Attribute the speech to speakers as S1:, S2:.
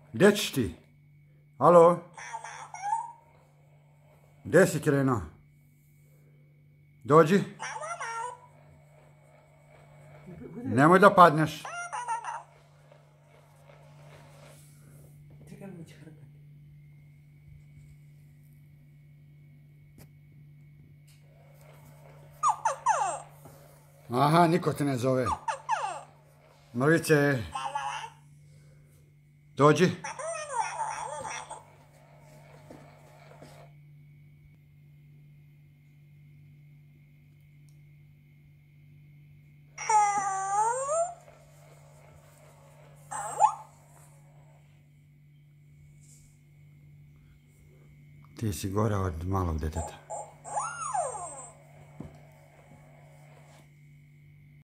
S1: Gdje ćeš ti? Alo? Gdje si krenuo? Dođi. Nemoj da padneš. Aha, niko te ne zove. Mrvice. Dođi. Ti si gora od malog deteta.